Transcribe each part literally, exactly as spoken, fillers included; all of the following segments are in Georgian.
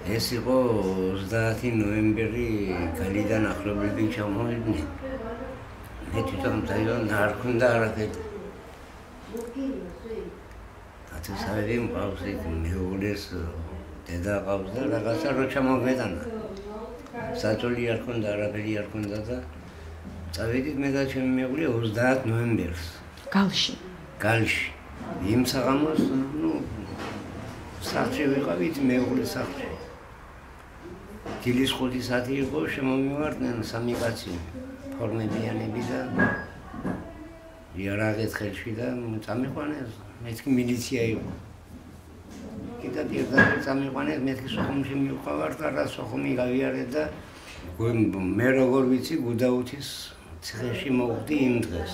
ეს იყო ოცდაათი ნოემბერი გალიდან ახლობლები ჩამოვიდნენ. მე თვითონ დაიწყო არ ქონდა არაფერი. ათასავე მყავს იქ მეუღლეს დედა ყავს და რაღაცა რო ჩამოვედანა. საწოლი არ ქონდა, არაფერი არ ქონდა და წავედით მე და ჩემი მეუღლე ოცდაათ ნოემბერს. გალში. გალში. იმ საღამოს, ნუ სახლში ვიყავით მეუღლე სახლში. დილის ხუთი საათი იყო, შემომივარდნენ სამი კაცი ფორმებიანები და იარაღეთ ხელში და წამიყვანეს. მეთქი მილიცია იყო. კიდე პირდაპირ წამიყვანეს, მეთქი სოხუმში მივყავართ და რა სოხუმი გავიარე და მე როგორ ვიცი გუდაუთის ციხეში მოვხდი იმ დღეს.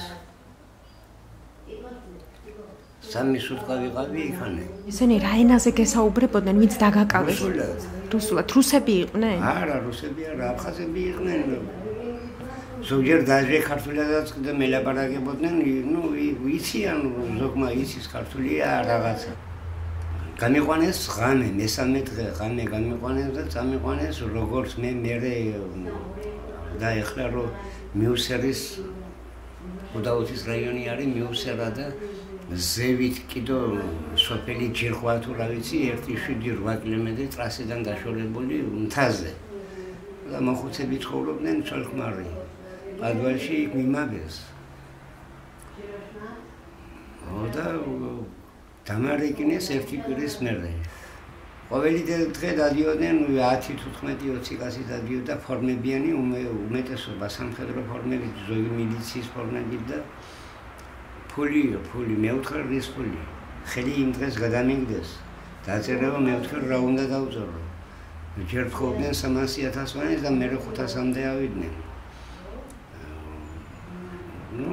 სამი სუტყა ვიყავი იქანე. ისინი რა ენაზე გესაუბრებოდნენ, ვინც დაგაკავეს? რუსულად. რუსულად. რუსები იყვნენ? არა, რუსები არა, აფხაზები იყვნენ. ზოგჯერ დაჟე ქართულადაც და მელაპარაკებოდნენ, ნუ იციან ზოგმა იცის ქართულია რაღაცა. გამიყვანეს ღამე, მესამე დღე ღამე გამიყვანეს და წამიყვანეს როგორც მე მერე და ეხლა რომ მიუსერის გუდაუთის რაიონი არის მიუსერა და ზევით კიდო სოფელი ჯირხვა თუ რა ვიცი ერთი შვიდი რვა კილომეტრი ტრასიდან დაშორებული მთაზე და მოხუცები ცხოვრობდნენ ცოლ-ქმარი ადვალში იქ მიმაგეს და დამარეკინეს ერთი კვირის მერე ყოველი დღე დადიოდნენ ათი თუთხმეტი ოცი კაცი დადიოდა ფორმებიანი უმეტესობა სამხედრო ფორმები ზოგი მილიციის ფორმები და ფული ფული მე ვთქარ რის ფული ხელი იმ დღეს გადამიგდეს დაწერება მე ვთქარ რა უნდა დავწერო ჯერ თხოვდნენ სამასი ათასვანეს და მე ხუთასამდე ავიდნენ ნუ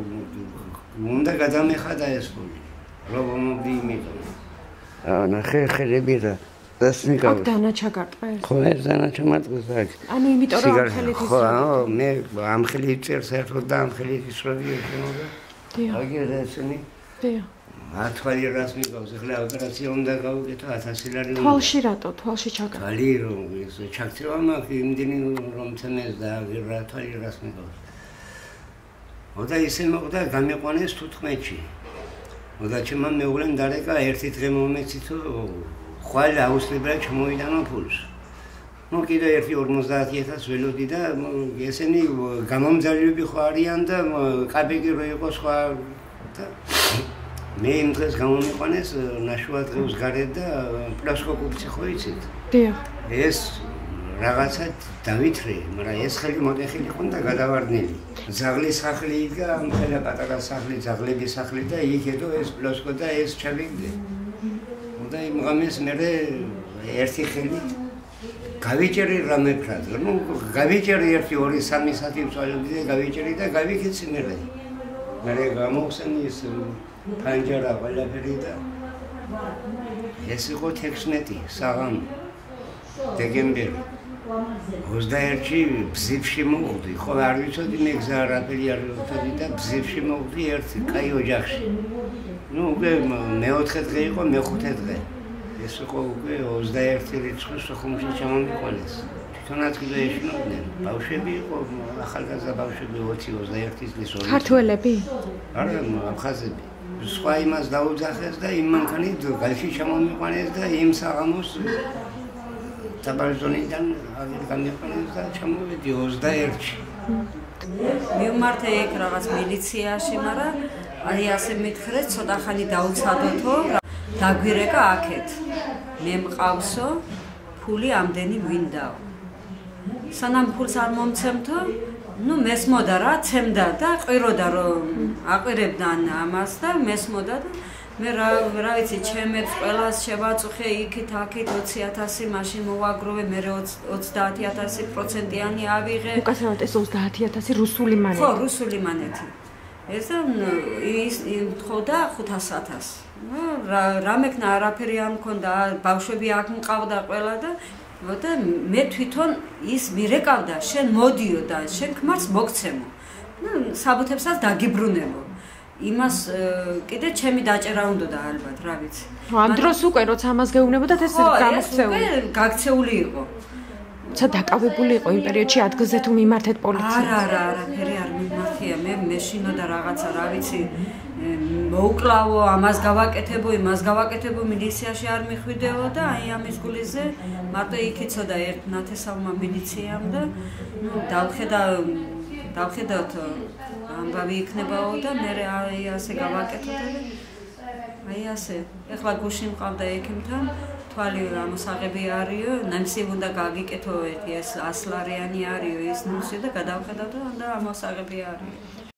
უნდა გადამეხადა ეს ფული რა მომდი იმითო ნახე ხელები რა დასნიკავ. აქ დანაჩა გარტყეს? ხო, ეს დანაჩა მარტყეს აქ. ანუ იმიტომ რომ ამ ხელით ის. ხო, მე ამ ხელით წერს ერთად და ამ ხელით ისროვი ექნოდა. დიახ. აგერ ესენი. დიახ. ათვალი რას მიყავს, ახლა ოპერაცია უნდა გავუკეთო ათასი ლარი. თვალში რატო? თვალში ჩაგა. თვალი რომ ეს ჩაქცევა მაქვს, იმდენი რომ თემეს და რა თვალი რას მიყავს. ოდა ისე მოხდა გამიყვანეს თუთხმეტში. ოდა ჩემმა მეუღლემ დარეკა ერთი დღე მომეცი თუ ხვალ აუსლებრა ჩამოვიდანო ფულს. ნუ კიდე ერთი ორმოცდაათი ათასი ველოდი და ესენი გამომძალები ხო არიან და კაბეგი რო იყო სხვა და მე იმ დღეს გამომიყვანეს ნაშუა დღეს გარეთ და პლასკოპი ხო იცით? დიახ. ეს რაღაცა დავითრე, მაგრამ ეს ხელი მოტეხილი ხონდა გადავარდნილი. ზაღლის სახლი იდგა, ამ ხელა პატარა სახლი, ზაღლების სახლი და იქედო ეს პლასკო და ეს ჩავიგდე. და იმ ღამეს მე ერთი ხელი გავიჭერი რამე ფრად. ნუ გავიჭერი ერთი ორი სამი საათი ვწვალებდი და გავიჭერი და გავიქეცი მე. მე გამოვხსენი ეს პანჯარა ყველაფერი და ეს იყო თექვსმეტი საღამო დეკემბერი. ოცდაერთი ბზიფში მოვხდი, ხო არ ვიცოდი მე გზა არაფერი არ ვიცოდი და ბზიფში მოვხდი ერთი კაი ოჯახში. ნუ უკვე მეოთხე დღე იყო, მეხუთე დღე. ეს იყო უკვე ოცდაერთი რიცხვი სოხუმში ჩამომიყვანეს. თვითონაც კიდე ეშინოდნენ. ბავშვები იყო, ახალგაზრდა ბავშვები ოცი ოცდაერთი წლის ორი. ქართველები? არა, აფხაზები. სხვა იმას დაუძახეს და იმ მანქანით გალში ჩამომიყვანეს და იმ საღამოს საბარძონიდან გამიყვანეს და ჩამოვედი ოცდაერთში. მივმართე იქ რაღაც მილიციაში, მაგრამ აი ასე მითხრეს, ცოტა ხანი დაუცადოთო, დაგვირეკა აქეთ. მე მყავსო, ფული ამდენი ვინდაო. სანამ ფულს არ მომცემთო, ნუ მესმოდა რა, ცემდა და ყვიროდა რომ აყვირებდა ამას და მესმოდა და მე რა რა ვიცი, ჩემებს ყველას შევაწუხე იქით აქეთ ოცი ათასი, მაშინ მოვაგროვე, მე ოცდაათი ათასი პროცენტიანი ავიღე. უკაცრავად ეს ოცდაათი ათასი რუსული მანეთი. ხო, რუსული მანეთი. ეს ის თხოვდა ხუთას ათასს. ნუ რა მექნა არაფერი არ მქონდა, ბავშვები აქ მყავდა ყველა და და მე თვითონ ის მირეკავდა, შენ მოდიო და შენ ქმარს მოგცემო. ნუ საბუთებსაც დაგიბრუნებო. იმას კიდე ჩემი დაჭერა უნდა ალბათ, რა ვიცი. ამ დროს უკვე როცა ამას გეუბნებოდათ ეს გამოქცეული. ხო, გაქცეული იყო. ცა დაკავებული იყო იმ პერიოდში ადგილზე თუ მიმართეთ პოლიციას? არა, არა, არაფერი არ მიმართია. მე მეშინოდა რაღაცა, რა ვიცი, მოუკლავო, ამას გავაკეთებო, იმას გავაკეთებო, მილიციაში არ მიხვიდეო და აი ამის გულიზე მარტო იქიცოდა ერთ ნათესავმა მილიციამ და ნუ დავხედა დავხედავთ ამბავი იქნებაო და მე აი ასე გავაკეთოთ და აი ასე. ეხლა გუშინ მყავდა ექიმთან, თვალი ამოსაღები არისო, ნემსი უნდა გაგიკეთო, ეს ასლარიანი არისო, ის ნუსი და გადავხედავ და ამოსაღები არის.